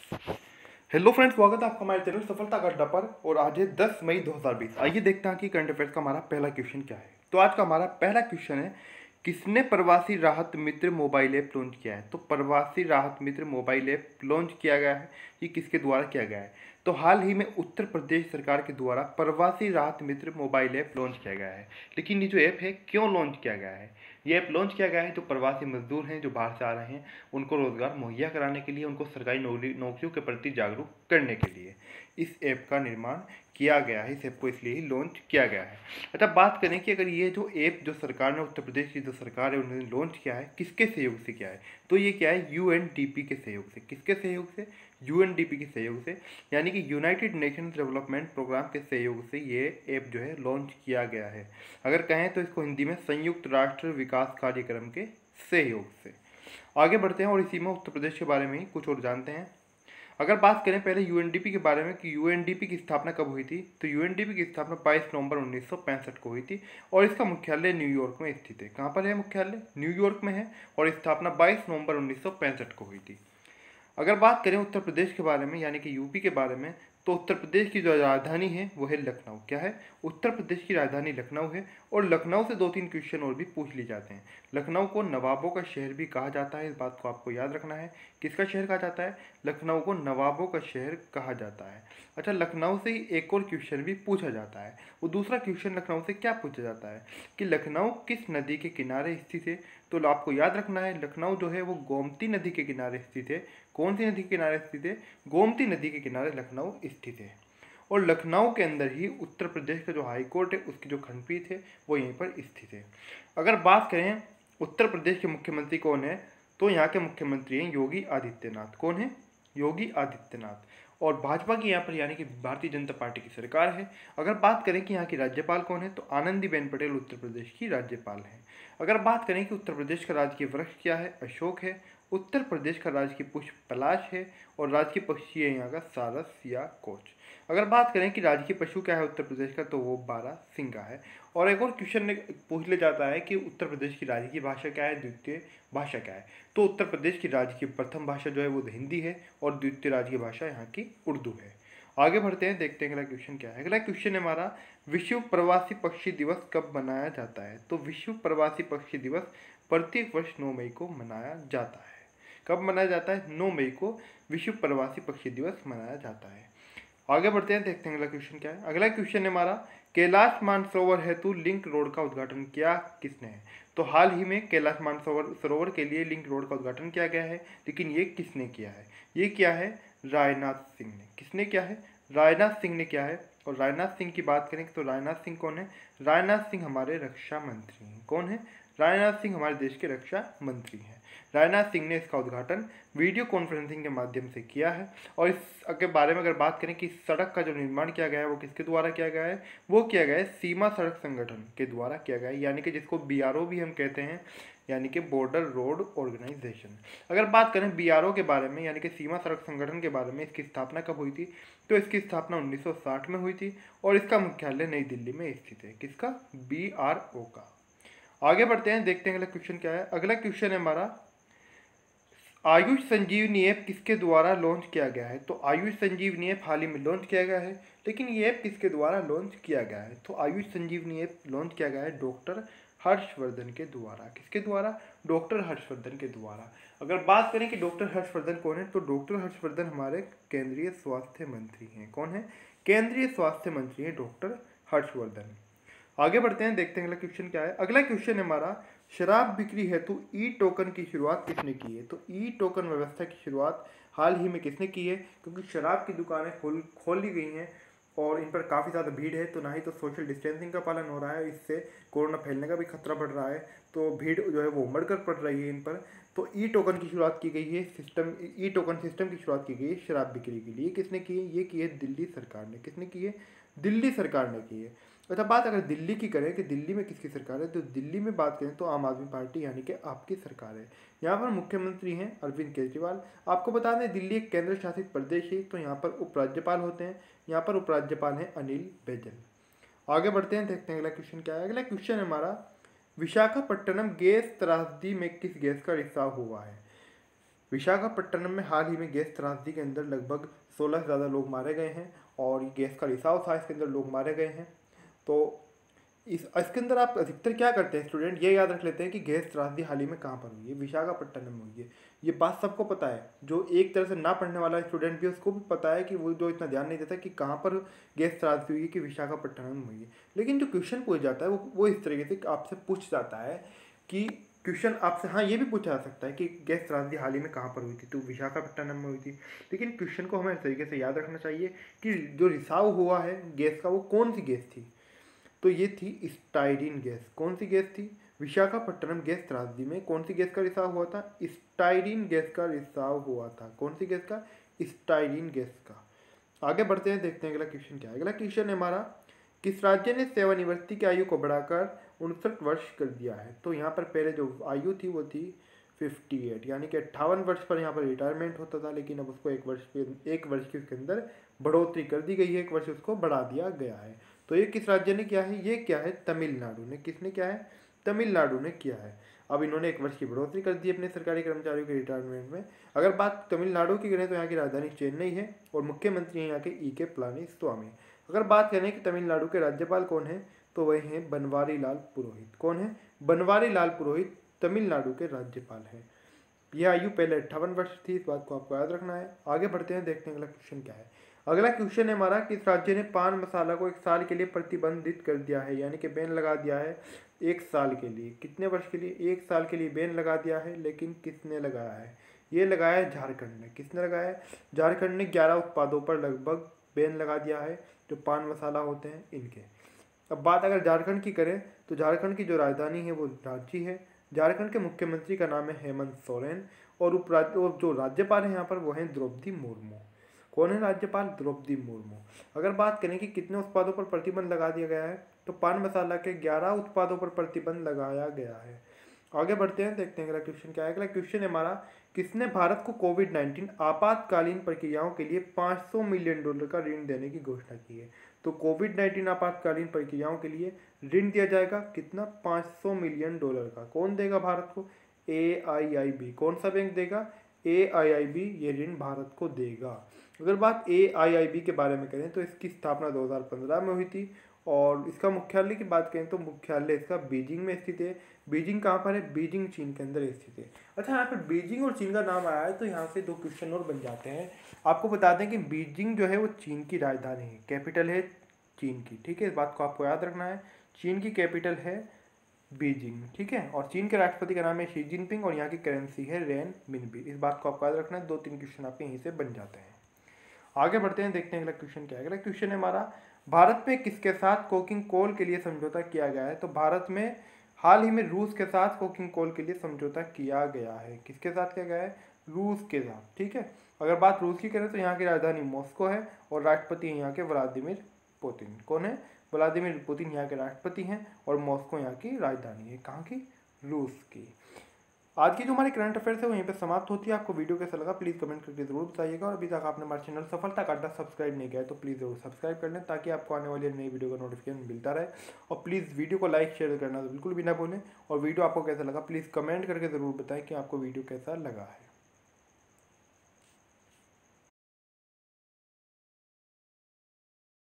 Hello friends, स्वागत है आपका हमारे चैनल सफलता का अड्डा पर। और आज है 10 मई 2020। आइए देखते हैं कि करंट अफेयर्स का हमारा पहला क्वेश्चन क्या है। तो आज का हमारा पहला क्वेश्चन है, किसने प्रवासी राहत मित्र मोबाइल ऐप लॉन्च किया है। तो प्रवासी राहत मित्र मोबाइल ऐप लॉन्च किया गया है, ये किसके द्वारा किया गया है। तो हाल ही में उत्तर प्रदेश सरकार के द्वारा प्रवासी राहत मित्र मोबाइल ऐप लॉन्च किया गया है। लेकिन ये जो ऐप है क्यों लॉन्च किया गया है। ये ऐप लॉन्च किया गया है जो प्रवासी मजदूर हैं जो बाहर से आ रहे हैं, उनको रोजगार मुहैया कराने के लिए, उनको सरकारी नौकरियों के प्रति जागरूक करने के लिए इस ऐप का निर्माण किया गया है। इस ऐप को इसलिए ही लॉन्च किया गया है। अच्छा, बात करें कि अगर ये जो ऐप जो सरकार ने, उत्तर प्रदेश की जो सरकार है उन्होंने लॉन्च किया है, किसके सहयोग से किया है। तो ये क्या है, यूएनडीपी के सहयोग से। किसके सहयोग से, यूएनडीपी के सहयोग से, यानी कि यूनाइटेड नेशंस डेवलपमेंट प्रोग्राम के सहयोग से ये ऐप जो है लॉन्च किया गया है। अगर कहें तो इसको हिंदी में संयुक्त राष्ट्र विकास कार्यक्रम के सहयोग से। आगे बढ़ते हैं और इसी में उत्तर प्रदेश के बारे में ही कुछ और जानते हैं। अगर बात करें पहले यूएनडीपी के बारे में कि यूएनडीपी की स्थापना कब हुई थी, तो यूएनडीपी की स्थापना 22 नवंबर 1965 को हुई थी और इसका मुख्यालय न्यूयॉर्क में स्थित है। कहाँ पर है मुख्यालय, न्यूयॉर्क में है और स्थापना 22 नवंबर 1965 को हुई थी। अगर बात करें उत्तर प्रदेश के बारे में यानी कि यूपी के बारे में, तो उत्तर प्रदेश की जो राजधानी है वो है लखनऊ। क्या है, उत्तर प्रदेश की राजधानी लखनऊ है। और लखनऊ से 2-3 क्वेश्चन और भी पूछ लिए जाते हैं। लखनऊ को नवाबों का शहर भी कहा जाता है, इस बात को आपको याद रखना है। किसका शहर कहा जाता है, लखनऊ को नवाबों का शहर कहा जाता है। अच्छा, लखनऊ से ही एक और क्वेश्चन भी पूछा जाता है। वो दूसरा क्वेश्चन लखनऊ से क्या पूछा जाता है कि लखनऊ किस नदी के किनारे स्थित है। तो आपको याद रखना है, लखनऊ जो है वो गोमती नदी के किनारे स्थित है। कौन सी नदी के किनारे स्थित है, गोमती नदी के किनारे लखनऊ स्थित है। और लखनऊ के अंदर ही उत्तर प्रदेश का जो हाई कोर्ट है उसकी जो खंडपीठ है वो यहीं पर स्थित है। अगर बात करें उत्तर प्रदेश के मुख्यमंत्री कौन है, तो यहाँ के मुख्यमंत्री हैं योगी आदित्यनाथ। कौन है, योगी आदित्यनाथ। और भाजपा की यहाँ पर यानी कि भारतीय जनता पार्टी की सरकार है। अगर बात करें कि यहाँ की राज्यपाल कौन है, तो आनंदीबेन पटेल उत्तर प्रदेश की राज्यपाल है। अगर बात करें कि उत्तर प्रदेश का राजकीय वृक्ष क्या है, अशोक है। उत्तर प्रदेश का राजकीय पुष्प पलाश है और राजकीय पक्षी है यहाँ का सारस या कोच। अगर बात करें कि राजकीय पशु क्या है उत्तर प्रदेश का, तो वो बारहसिंगा है। और एक और क्वेश्चन पूछ लिया जाता है कि उत्तर प्रदेश की राजकीय भाषा क्या है, द्वितीय भाषा क्या है। तो उत्तर प्रदेश की राजकीय प्रथम भाषा जो है वो हिंदी है और द्वितीय राजकीय भाषा यहाँ की उर्दू है। आगे बढ़ते हैं, देखते हैं अगला क्वेश्चन क्या है। अगला क्वेश्चन है हमारा, विश्व प्रवासी पक्षी दिवस कब मनाया जाता है। तो विश्व प्रवासी पक्षी दिवस प्रत्येक वर्ष 9 मई को मनाया जाता है। कब मनाया जाता है, 9 मई को विश्व प्रवासी पक्षी दिवस मनाया जाता है। आगे बढ़ते हैं, देखते हैं अगला क्वेश्चन क्या है। अगला क्वेश्चन है हमारा, कैलाश मानसरोवर हेतु लिंक रोड का उद्घाटन किया किसने है। तो हाल ही में कैलाश मानसरोवर के लिए लिंक रोड का उद्घाटन किया गया है, लेकिन ये किसने किया है, ये क्या है, राजनाथ सिंह ने। किसने किया है, राजनाथ सिंह ने किया है। और राजनाथ सिंह की बात करें तो राजनाथ सिंह कौन है, राजनाथ सिंह हमारे रक्षा मंत्री हैं। कौन है, राजनाथ सिंह हमारे देश के रक्षा मंत्री हैं। राजनाथ सिंह ने इसका उद्घाटन वीडियो कॉन्फ्रेंसिंग के माध्यम से किया है। और इसके बारे में अगर बात करें कि सड़क का जो निर्माण किया गया है वो किसके द्वारा किया गया है, वो किया गया है सीमा सड़क संगठन के द्वारा किया गया है, यानी कि जिसको बीआरओ भी हम कहते हैं, यानी कि बॉर्डर रोड ऑर्गेनाइजेशन। अगर बात करें बीआरओ के बारे में यानी कि सीमा सड़क संगठन के बारे में, इसकी स्थापना कब हुई थी, तो इसकी स्थापना 1960 में हुई थी और इसका मुख्यालय नई दिल्ली में स्थित है। किसका, बीआरओ का। आगे बढ़ते हैं, देखते हैं अगला क्वेश्चन क्या है। अगला क्वेश्चन है हमारा, आयुष संजीवनी ऐप किसके द्वारा लॉन्च किया गया है। तो आयुष संजीवनी ऐप हाल ही में लॉन्च किया गया है, लेकिन ये ऐप किसके द्वारा लॉन्च किया गया है। तो आयुष संजीवनी ऐप लॉन्च किया गया है डॉक्टर हर्षवर्धन के द्वारा। किसके द्वारा, डॉक्टर हर्षवर्धन के द्वारा। अगर बात करें कि डॉक्टर हर्षवर्धन कौन है, तो डॉक्टर हर्षवर्धन हमारे केंद्रीय स्वास्थ्य मंत्री हैं। कौन है, केंद्रीय स्वास्थ्य मंत्री हैं डॉक्टर हर्षवर्धन। आगे बढ़ते हैं, देखते हैं अगला क्वेश्चन क्या है। अगला क्वेश्चन है हमारा, शराब बिक्री हेतु ई टोकन की शुरुआत किसने की है। तो ई टोकन व्यवस्था की शुरुआत हाल ही में किसने की है, क्योंकि शराब की दुकानें खोली गई हैं और इन पर काफ़ी ज़्यादा भीड़ है, तो ना ही तो सोशल डिस्टेंसिंग का पालन हो रहा है, इससे कोरोना फैलने का भी खतरा बढ़ रहा है, तो भीड़ जो है वो उमड़ कर पड़ रही है इन पर। तो ई टोकन की शुरुआत की गई है, ई टोकन सिस्टम की शुरुआत की गई है शराब बिक्री के लिए। किसने की है, ये की है दिल्ली सरकार ने। किसने की है, दिल्ली सरकार ने की है। अच्छा, बात अगर दिल्ली की करें कि दिल्ली में किसकी सरकार है, तो दिल्ली में बात करें तो आम आदमी पार्टी यानी कि आपकी सरकार है। यहाँ पर मुख्यमंत्री हैं अरविंद केजरीवाल। आपको बता दें दिल्ली एक केंद्र शासित प्रदेश है, तो यहाँ पर उपराज्यपाल होते हैं, यहाँ पर उपराज्यपाल हैं अनिल बैजल। आगे बढ़ते हैं, देखते हैं अगला क्वेश्चन क्या है। अगला क्वेश्चन है हमारा, विशाखापट्टनम गैस त्रासदी में किस गैस का रिसाव हुआ है। विशाखापट्टनम में हाल ही में गैस त्रासदी के अंदर लगभग 16 से ज़्यादा लोग मारे गए हैं और ये गैस का रिसाव था, इसके अंदर लोग मारे गए हैं। तो इसके अंदर आप अधिकतर क्या करते हैं स्टूडेंट, ये याद रख लेते हैं कि गैस त्रासदी हाल ही में कहाँ पर हुई है, विशाखापट्टनम में हुई है। ये बात सबको पता है, जो एक तरह से ना पढ़ने वाला स्टूडेंट भी उसको भी पता है कि वो जो इतना ध्यान नहीं देता कि कहाँ पर गैस त्रासदी हुई है, कि विशाखापट्टनम में हुई है। लेकिन जो क्वेश्चन पूछ जाता है वो इस तरीके से आपसे पूछ जाता है कि क्वेश्चन आपसे हाँ ये भी पूछा जा सकता है कि गैस त्रासदी हाल ही में कहाँ पर हुई थी, तो विशाखापट्टनम में हुई थी। लेकिन क्वेश्चन को हमें इस तरीके से याद रखना चाहिए कि जो रिसाव हुआ है गैस का वो कौन सी गैस थी, तो ये थी स्टाइरीन गैस। कौन सी गैस थी, विशाखापट्टनम गैस त्रासदी में कौन सी गैस का रिसाव हुआ था, स्टाइरीन गैस का रिसाव हुआ था। कौन सी गैस का, स्टाइरीन गैस का। आगे बढ़ते हैं, देखते हैं अगला क्वेश्चन क्या है। अगला क्वेश्चन है हमारा, किस राज्य ने सेवानिवृत्ति की आयु को बढ़ाकर 59 वर्ष कर दिया है। तो यहाँ पर पहले जो आयु थी वो थी 58, यानी कि 58 वर्ष पर यहाँ पर रिटायरमेंट होता था, लेकिन अब उसको एक वर्ष के उसके अंदर बढ़ोतरी कर दी गई है, एक वर्ष उसको बढ़ा दिया गया है। तो ये किस राज्य ने किया है, ये क्या है, तमिलनाडु ने। किसने किया है, तमिलनाडु ने किया है। अब इन्होंने एक वर्ष की बढ़ोतरी कर दी अपने सरकारी कर्मचारियों के रिटायरमेंट में। अगर बात तमिलनाडु की करें तो यहाँ की राजधानी चेन्नई है और मुख्यमंत्री हैं यहाँ के E.K. पलानीस्वामी। अगर बात करें कि तमिलनाडु के राज्यपाल कौन है, तो वह हैं बनवारी लाल पुरोहित। कौन है, बनवारी लाल पुरोहित तमिलनाडु के राज्यपाल हैं। यह आयु पहले 58 वर्ष थी, इस बात को आपको याद रखना है। आगे बढ़ते हैं, देखते हैं अगला क्वेश्चन क्या है। अगला क्वेश्चन है हमारा, किस राज्य ने पान मसाला को 1 साल के लिए प्रतिबंधित कर दिया है, यानी कि बैन लगा दिया है 1 साल के लिए। कितने वर्ष के लिए, 1 साल के लिए बैन लगा दिया है। लेकिन किसने लगाया है, ये लगाया है झारखंड ने। किसने लगाया है, झारखंड ने 11 उत्पादों पर लगभग बैन लगा दिया है, जो पान मसाला होते हैं इनके। अब बात अगर झारखंड की करें तो झारखंड की जो राजधानी है वो रांची है। झारखंड के मुख्यमंत्री का नाम है हेमंत सोरेन और जो राज्यपाल है यहाँ पर वो है द्रौपदी मुर्मू। कौन है राज्यपाल, द्रौपदी मुर्मू। अगर बात करें कि कितने उत्पादों पर प्रतिबंध लगा दिया गया है, तो पान मसाला के 11 उत्पादों पर प्रतिबंध लगाया गया है। आगे बढ़ते हैं, देखते हैं अगला क्वेश्चन क्या है। अगला क्वेश्चन है हमारा, किसने भारत को कोविड-19 आपातकालीन प्रक्रियाओं के लिए $500 मिलियन का ऋण देने की घोषणा की है। तो कोविड-19 आपातकालीन प्रक्रियाओं के लिए ऋण दिया जाएगा, कितना, $500 मिलियन का। कौन देगा भारत को, AIIB। कौन सा बैंक देगा, AIIB ये ऋण भारत को देगा। अगर बात AIIB के बारे में करें तो इसकी स्थापना 2015 में हुई थी और इसका मुख्यालय की बात करें तो मुख्यालय इसका बीजिंग में स्थित है। बीजिंग कहाँ पर है, बीजिंग चीन के अंदर स्थित है। अच्छा, यहाँ पर बीजिंग और चीन का नाम आया है तो यहाँ से 2 क्वेश्चन और बन जाते हैं। आपको बता दें कि बीजिंग जो है वो चीन की राजधानी है, कैपिटल है चीन की, ठीक है, इस बात को आपको याद रखना है। चीन की कैपिटल है बीजिंग, ठीक है। और चीन के राष्ट्रपति का नाम है शी जिनपिंग और यहाँ की करेंसी है रेन मिनबी। इस बात को आपको याद रखना है। 2-3 क्वेश्चन आपके यहीं से बन जाते हैं। आगे बढ़ते हैं, देखते हैं अगला क्वेश्चन क्या है। अगला क्वेश्चन है हमारा, भारत में किसके साथ कोकिंग कोल के लिए समझौता किया गया है। तो भारत में हाल ही में रूस के साथ कोकिंग कोल के लिए समझौता किया गया है। किसके साथ किया गया है, रूस के साथ, ठीक है। अगर बात रूस की करें तो यहाँ की राजधानी मॉस्को है और राष्ट्रपति यहाँ के व्लादिमीर पुतिन। कौन है, व्लादिमीर पुतिन यहाँ के राष्ट्रपति हैं और मॉस्को यहाँ की राजधानी है, कहाँ की, रूस की। आज की जो हमारी करंट अफेयर्स है वो यहीं पे समाप्त होती है। आपको वीडियो कैसा लगा प्लीज़ कमेंट करके जरूर बताइएगा। और अभी तक आपने हमारे चैनल सफलता अड्डा सब्सक्राइब नहीं किया है तो प्लीज़ जरूर सब्सक्राइब कर लें ताकि आपको आने वाली नई वीडियो का नोटिफिकेशन मिलता रहे। और प्लीज़ वीडियो को लाइक शेयर करना तो बिल्कुल भी ना भूलें। और वीडियो आपको कैसा लगा प्लीज़ कमेंट करके ज़रूर बताएं कि आपको वीडियो कैसा लगा है।